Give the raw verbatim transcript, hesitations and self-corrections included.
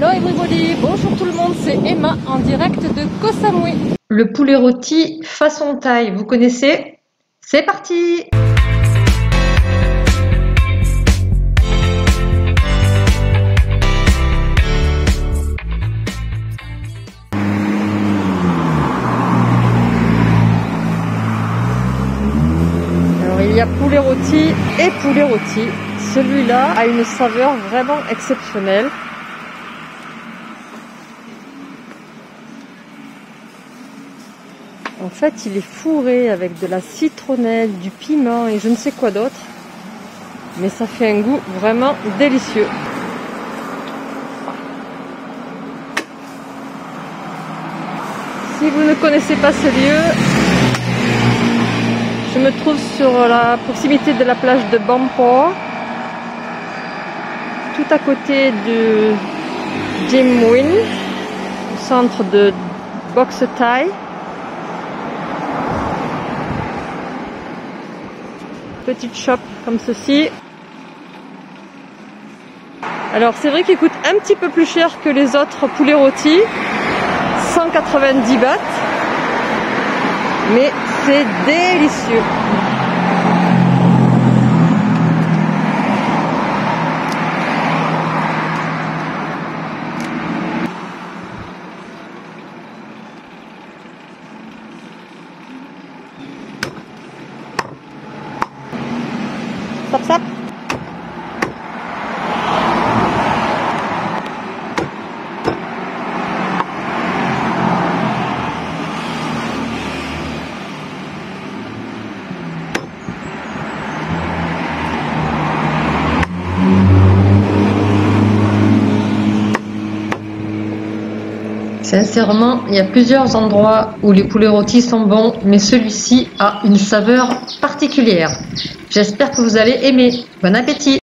Hello everybody, bonjour tout le monde, c'est Emma en direct de Koh Samui. Le poulet rôti façon thaï, vous connaissez? C'est parti! Alors il y a poulet rôti et poulet rôti. Celui-là a une saveur vraiment exceptionnelle. En fait, il est fourré avec de la citronnelle, du piment et je ne sais quoi d'autre. Mais ça fait un goût vraiment délicieux. Si vous ne connaissez pas ce lieu, je me trouve sur la proximité de la plage de Bampor, tout à côté de Jim Win, au centre de boxe thaï. Petite shop comme ceci. Alors c'est vrai qu'il coûte un petit peu plus cher que les autres poulets rôtis, cent quatre-vingt-dix bahts, mais c'est délicieux. Sap sap. Sincèrement, il y a plusieurs endroits où les poulets rôtis sont bons, mais celui-ci a une saveur particulière. J'espère que vous allez aimer. Bon appétit!